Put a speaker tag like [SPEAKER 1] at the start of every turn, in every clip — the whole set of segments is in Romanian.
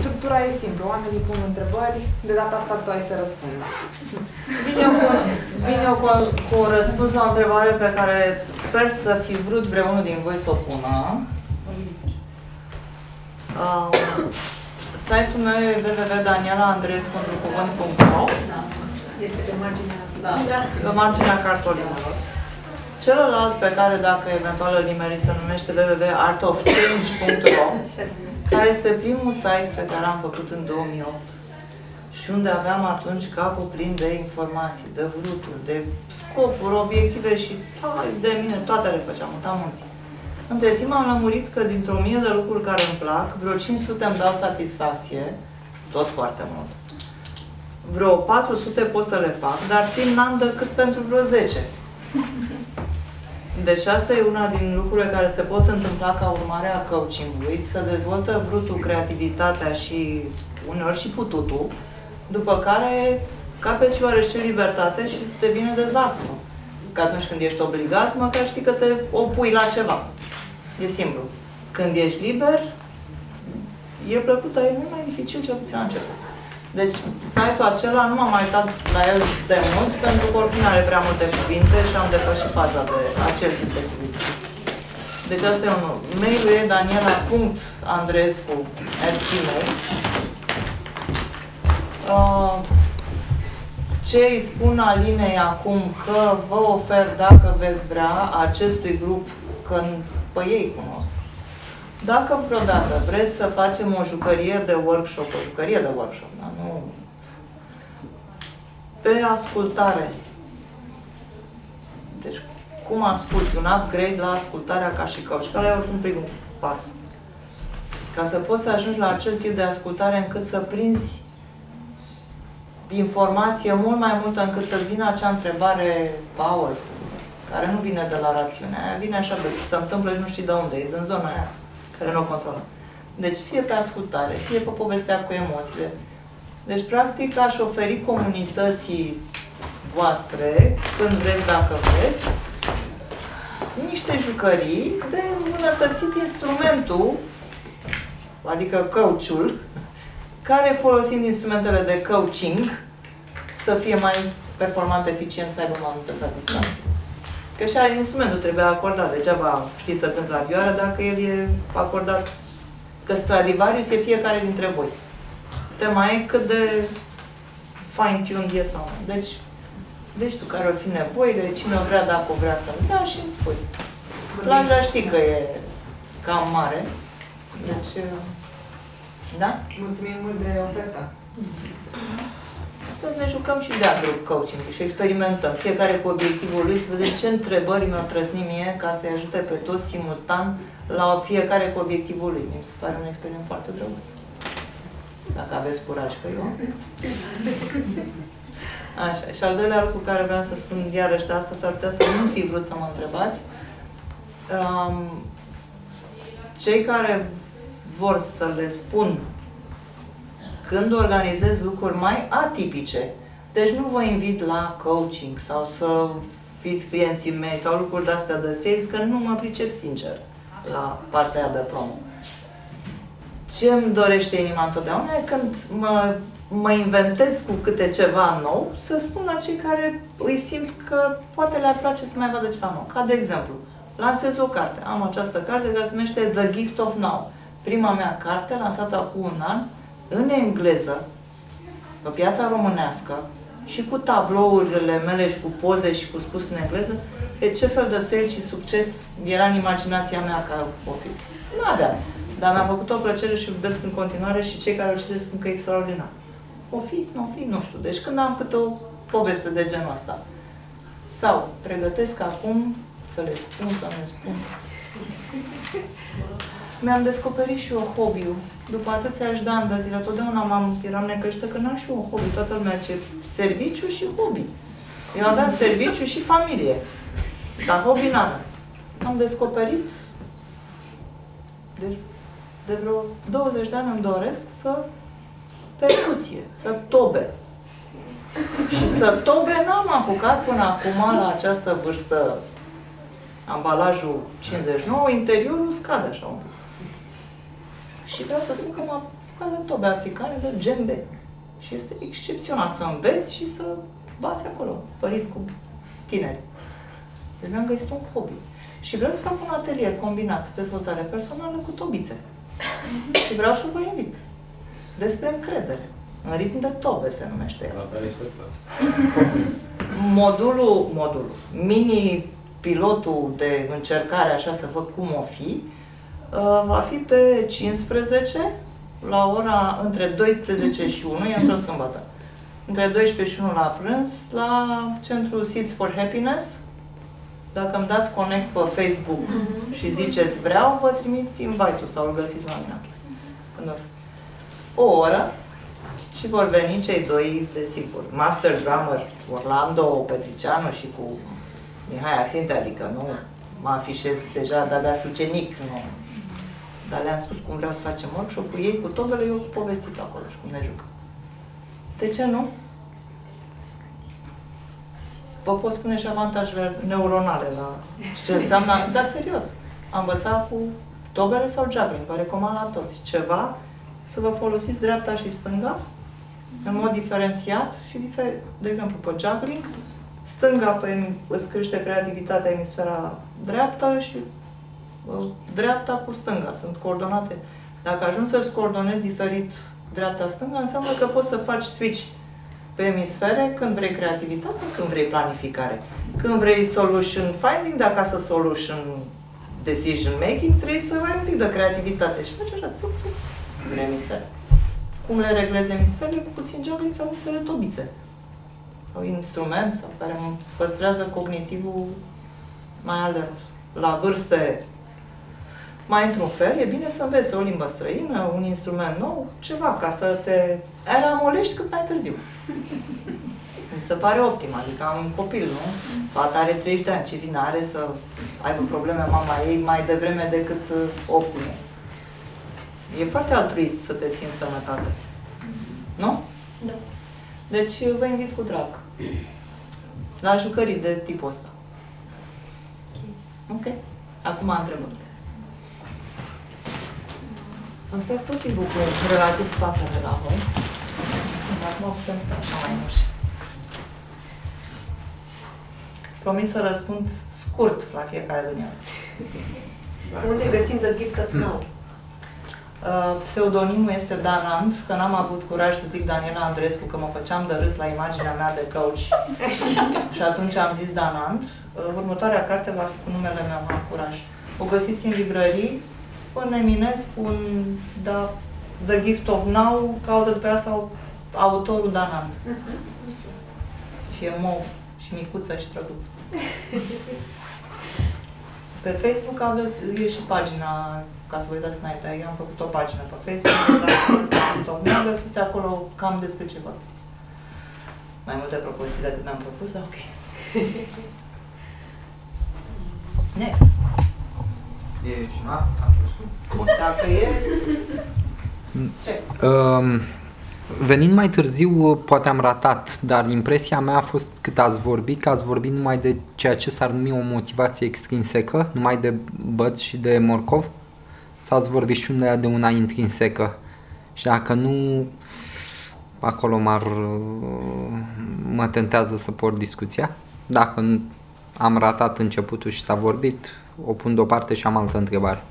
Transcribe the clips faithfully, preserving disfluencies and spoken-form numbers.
[SPEAKER 1] structura e simplă. Oamenii pun întrebări, de data asta tu ai să răspunzi.
[SPEAKER 2] Vin eu cu, vin eu cu, cu un răspuns la o întrebare pe care sper să fi vrut vreunul din voi să o pună. Uh, Site-ul meu e w w w punct daniela andreescu într un cuvânt punct ro.
[SPEAKER 3] Este pe marginea, da.
[SPEAKER 2] Pe marginea cartolinelor. Celălalt pe care, dacă eventual îl nimeri, se numește w w w punct art of change punct ro, care este primul site pe care am făcut în două mii opt și unde aveam atunci capul plin de informații, de vruturi, de scopuri, obiective și de mine, toate le făceam, mutam munții. Între timp am lămurit că dintr-o mie de lucruri care îmi plac, vreo cinci sute îmi dau satisfacție, tot foarte mult. Vreo patru sute pot să le fac, dar timp n-am decât pentru vreo zece. Deci asta e una din lucrurile care se pot întâmpla ca urmare a coaching-ului, să dezvoltă vrutul, creativitatea și uneori și pututul, după care capeți și oarește libertate și devine dezastru. Că atunci când ești obligat, măcar știi că te opui la ceva. E simplu. Când ești liber, e plăcut, dar e mult mai dificil, cel puțin la început. Deci, site-ul acela nu m-am mai uitat la el de mult, pentru că oricum are prea multe cuvinte și am depășit faza de acel tip de cuvinte. Deci asta e unul. Mail-ul e daniela punct andreescu at gmail. Uh, ce îi spun Alinei acum că vă ofer, dacă veți vrea, acestui grup, că pe ei cunosc. Dacă vreodată vreți să facem o jucărie de workshop, o jucărie de workshop, da? Nu... pe ascultare. Deci, cum asculți? Un upgrade la ascultarea ca și coach, care e oricum primul pas. Ca să poți să ajungi la acel tip de ascultare încât să prinzi informație mult mai multă încât să-ți vină acea întrebare powerful, care nu vine de la rațiunea aia, vine așa, de se întâmplă și nu știi de unde, e din zona aia, care nu o controlă. Deci fie pe ascultare, fie pe povestea cu emoțiile. Deci, practic, aș oferi comunității voastre, când vreți, dacă vreți, niște jucării de îmbunătățit instrumentul, adică coach-ul, care, folosind instrumentele de coaching, să fie mai performant, eficient, să aibă mai multă satisfacție. Că și instrumentul trebuie acordat. Degeaba știi să cânti la vioară dacă el e acordat. Că Stradivarius e fiecare dintre voi. Tema e cât de fine-tuned e sau nu. Deci, vezi tu care o fi nevoie, de cine o vrea, dacă o vrea, să da, și îmi spui. Planja știi că e cam mare. Deci, da?
[SPEAKER 1] Mulțumim mult de oferta.
[SPEAKER 2] Atunci ne jucăm și de grup coaching și experimentăm. Fiecare cu obiectivul lui, să vedem ce întrebări mi-o trăzni mie ca să-i ajute pe toți simultan la fiecare cu obiectivul lui. Mi se pare un experiment foarte drăguț. Dacă aveți curaj, că eu. Așa. Și al doilea lucru care vreau să spun iarăși de asta, s-ar putea să nu fi vrut să mă întrebați. Um, cei care vor să le spun când organizez lucruri mai atipice, deci nu vă invit la coaching sau să fiți clienții mei sau lucruri de-astea de sales, că nu mă pricep sincer la partea aia de promo. Ce îmi dorește inima întotdeauna e când mă, mă inventez cu câte ceva nou, să spun la cei care îi simt că poate le-ar place să mai vadă ceva nou. Ca de exemplu, lansez o carte. Am această carte care se numește The Gift of Now. Prima mea carte, lansată acum un an, în engleză, pe piața românească, și cu tablourile mele și cu poze și cu spus în engleză, e ce fel de sales și succes era în imaginația mea ca o fi. Nu aveam, dar mi-a făcut o plăcere și iubesc în continuare și cei care o citesc spun că e extraordinar. O fi, nu o fi, nu știu. Deci când am câte o poveste de genul ăsta. Sau pregătesc acum să le spun, să le spun. Mi-am descoperit și eu hobby-ul. După atâția de ani de zile, totdeauna m-am, eram necăjită că n-am și eu un hobby. Toată lumea ce serviciu și hobby. Eu aveam serviciu și familie. Dar hobby n-am. Am descoperit, deci, de vreo douăzeci de ani îmi doresc să percuție, să tobe. Și să tobe n-am apucat până acum la această vârstă. Ambalajul cincizeci și nouă, interiorul scade așa un pic. Și vreau să spun că mă Ca de tobe africane, de djembe. Și este excepțional să înveți și să bați acolo, părit cu tineri. Deci mi-am găsit un hobby. Și vreau să fac un atelier combinat, dezvoltare personală cu tobițe. Și vreau să vă invit. Despre încredere. În ritm de tobe se numește el. Modulul, modulul, mini-pilotul de încercare, așa să văd cum o fi, va fi pe cincisprezece, la ora între douăsprezece și unu, e într-o sâmbătă. Între douăsprezece și unu la prânz, la centrul Seeds for Happiness. Dacă îmi dați connect pe Facebook mm-hmm. și ziceți vreau, vă trimit invite-ul sau îl găsiți la mine. Când o, să... o oră și vor veni cei doi, desigur, Master Drummer, Orlando Petricianu și cu Mihai Axinte, adică nu mă afișez deja, de-abia sucenic, nu. Dar le-am spus cum vreau să facem workshop cu ei, cu tobele, eu cu povestit acolo și cum ne jucăm. De ce nu? Vă pot spune și avantajele neuronale la ce înseamnă, dar serios, am învățat cu tobele sau juggling, vă recomand la toți. Ceva să vă folosiți dreapta și stânga în mod diferențiat și, difer de exemplu, pe juggling, stânga pe, îți crește creativitatea emisfera dreaptă și uh, dreapta cu stânga, sunt coordonate. Dacă ajungi să-ți coordonezi diferit dreapta-stânga, înseamnă că poți să faci switch pe emisfere când vrei creativitate, când vrei planificare. Când vrei solution finding, de acasă solution decision making, trebuie să ai un pic de creativitate și faci așa, țup, țup, în emisfere. Cum le reglezi emisferele? Cu puțin juggling sau nițele tobițe. Sau instrument, sau care îmi păstrează cognitivul mai alert. La vârste mai într-un fel, e bine să înveți o limbă străină, un instrument nou, ceva, ca să te eramolești cât mai târziu. Mi se pare optim, adică am un copil, nu? Fata are treizeci de ani, ce vine are să aibă probleme mama ei mai devreme decât optime. E foarte altruist să te ții în sănătate. Nu?
[SPEAKER 3] Da.
[SPEAKER 2] Deci vă invit cu drag la jucării de tipul ăsta. Ok. Acum întrebări. Asta tot timpul cu relativ spatele la voi. Acum putem sta așa mai muși. Promit să răspund scurt la fiecare din ele.
[SPEAKER 3] Unde găsim The Gift of Now?
[SPEAKER 2] Uh, pseudonimul este Danand, că n-am avut curaj să zic Daniela Andrescu, că mă făceam de râs la imaginea mea de coach. Și atunci am zis Danand. Uh, următoarea carte va fi cu numele meu, am curaj. O găsiți în librării, în Eminescu, în da, The Gift of Now, caută după ea sau autorul Danand. Și e mov, și micuță, și drăguță. Pe Facebook aveți, e și pagina, ca să vă uitați înainte, eu am făcut o pagină pe Facebook, dar găsiți acolo cam despre ce văd. Mai multe propoziții decât mi-am propus, dar ok. Next.
[SPEAKER 4] E și na?
[SPEAKER 2] Dacă e... Ce?
[SPEAKER 4] Um, venind mai târziu, poate am ratat, dar impresia mea a fost cât ați vorbit, că ați vorbit numai de ceea ce s-ar numi o motivație extrinsecă, numai de băț și de morcov? Sau ați vorbit și unde de una intrinsecă? Și dacă nu, acolo m-ar, mă tentează să port discuția. Dacă am ratat începutul și s-a vorbit, o pun deoparte și am altă întrebare.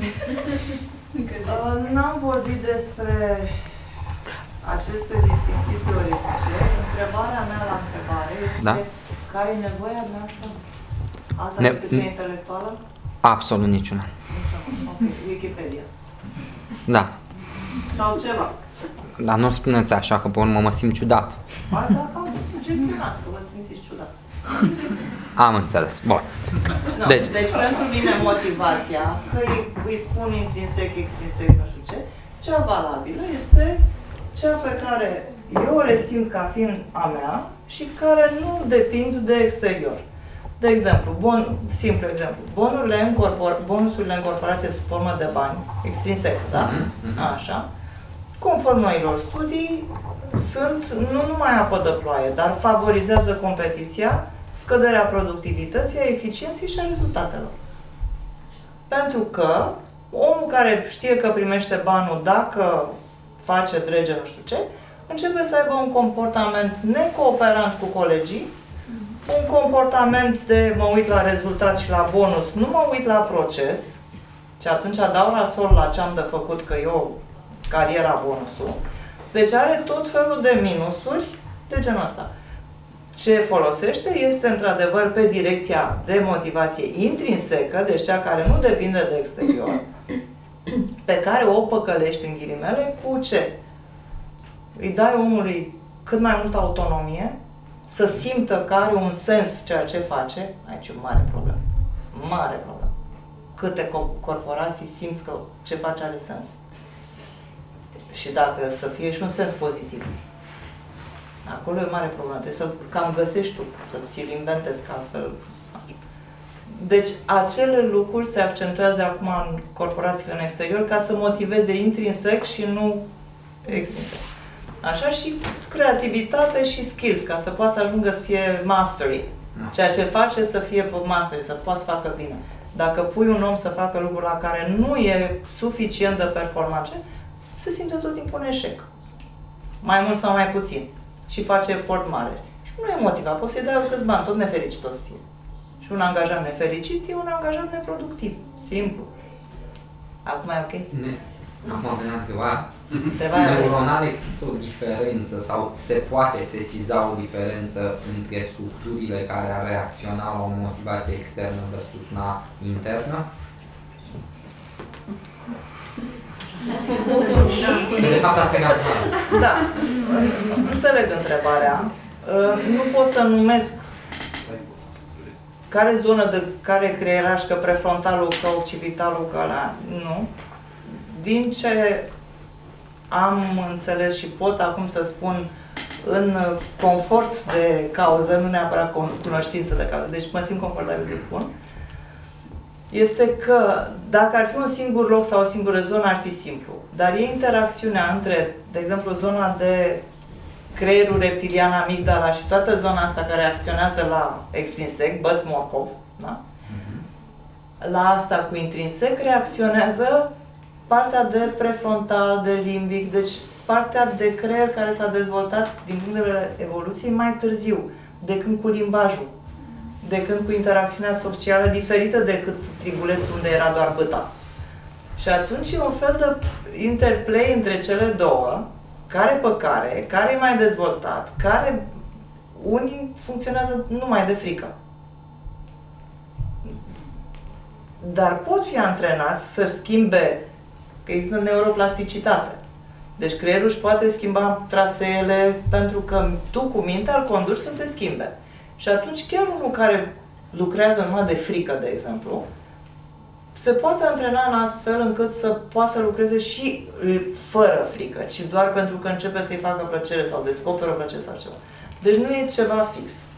[SPEAKER 2] Uh, N-am vorbit despre aceste distinții teoretice. Întrebarea mea la întrebare este
[SPEAKER 4] da?
[SPEAKER 2] care e nevoia noastră? Alta
[SPEAKER 4] ne
[SPEAKER 2] decât cea intelectuală?
[SPEAKER 4] Absolut niciuna.
[SPEAKER 2] Ok, Wikipedia.
[SPEAKER 4] Da.
[SPEAKER 2] Sau ceva.
[SPEAKER 4] Dar nu spuneți așa, că pe urmă mă simt ciudat.
[SPEAKER 2] Ba, da, gestionați, că vă simțiți ciudat.
[SPEAKER 4] Am înțeles. Bun.
[SPEAKER 2] No,
[SPEAKER 4] deci,
[SPEAKER 2] deci, pentru mine, motivația, că îi, îi spun intrinsec, extrinsec, nu știu ce, cea valabilă este cea pe care eu o resimt ca fiind a mea și care nu depind de exterior. De exemplu, bon, simplu exemplu, bonurile în corpor, bonusurile în corporație sub formă de bani, extrinsec, da? Mm-hmm. Așa. Conform noilor studii, sunt nu numai apă de ploaie, dar favorizează competiția, scăderea productivității, a eficienței și a rezultatelor. Pentru că omul care știe că primește banul dacă face, drege, nu știu ce, începe să aibă un comportament necooperant cu colegii, un comportament de mă uit la rezultat și la bonus, nu mă uit la proces, și atunci dau rasol la ce am de făcut, că eu, cariera, bonusul. Deci are tot felul de minusuri de genul ăsta. Ce folosește este, într-adevăr, pe direcția de motivație intrinsecă, deci cea care nu depinde de exterior, pe care o păcălești, în ghilimele, cu ce? Îi dai omului cât mai multă autonomie, să simtă că are un sens ceea ce face. Aici e o mare problemă. Mare problemă. Câte corporații simți că ce face are sens. Și dacă să fie și un sens pozitiv. Acolo e o mare problemă. Trebuie să cam găsești tu, să ți-l inventezi ca altfel. Deci, acele lucruri se accentuează acum în corporațiile în exterior ca să motiveze intrinsec și nu extrinsec. Așa și creativitate și skills, ca să poată să ajungă să fie mastery. Ceea ce face să fie mastery, să poată să facă bine. Dacă pui un om să facă lucruri la care nu e suficient de performance, se simte tot timpul un eșec. Mai mult sau mai puțin. Și face efort mare. Și nu e motivat. Poți să-i dai câți bani, tot nefericit o să fie. Și un angajat nefericit e un angajat neproductiv. Simplu. Acum e ok?
[SPEAKER 4] Ne. Acum venea întrebarea.
[SPEAKER 2] Întrebarea
[SPEAKER 4] neuronal există o diferență sau se poate sesiza o diferență între structurile care ar reacționa la o motivație externă versus una internă? De fapt, asta e
[SPEAKER 2] da, înțeleg întrebarea. Nu pot să numesc care zonă de care creieraș, că prefrontalul, că occipitalul, că ăla, nu. Din ce am înțeles și pot acum să spun în confort de cauză, nu neapărat cunoștință de cauză, deci mă simt confortabil să spun, este că dacă ar fi un singur loc sau o singură zonă, ar fi simplu. Dar e interacțiunea între, de exemplu, zona de creierul reptilian, amigdala și toată zona asta care acționează la extrinsec, Băț-Morcov, da? La asta cu intrinsec reacționează partea de prefrontal, de limbic, deci partea de creier care s-a dezvoltat din punct de vedere evoluției mai târziu, decât cu limbajul, decât cu interacțiunea socială diferită decât tribulețul unde era doar băta. Și atunci e un fel de interplay între cele două, care pe care, care e mai dezvoltat, care unii funcționează numai de frică. Dar pot fi antrenați să-și schimbe, că există neuroplasticitate. Deci creierul își poate schimba traseele pentru că tu cu mintea îl conduci să se schimbe. Și atunci chiar unul care lucrează numai de frică, de exemplu, se poate antrena în astfel încât să poată să lucreze și fără frică, ci doar pentru că începe să-i facă plăcere sau descoperă o plăcere sau ceva. Deci nu e ceva fix.